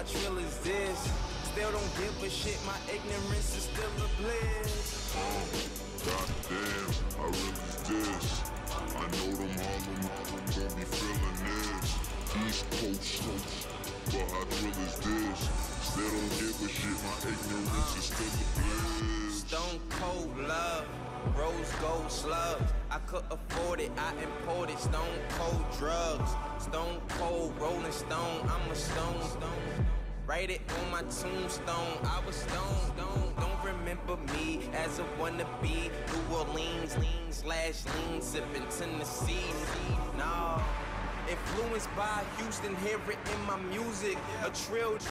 how trill is this? Still don't give a shit, my ignorance is still a bliss. Goddamn, how real is this? I know them Harlem gon' be feeling this. East Coast, but how trill is this? Still don't give a shit, my ignorance is still a bliss. Stone cold love, rose gold slugs. I could afford it, I imported stone cold drugs. Stone cold rolling stone, I'm a stone. Write it on my tombstone, I was stoned. Don't remember me as a wannabe. New Orleans, lean, sipping Tennessee. Nah, influenced by Houston, hear it in my music. A trill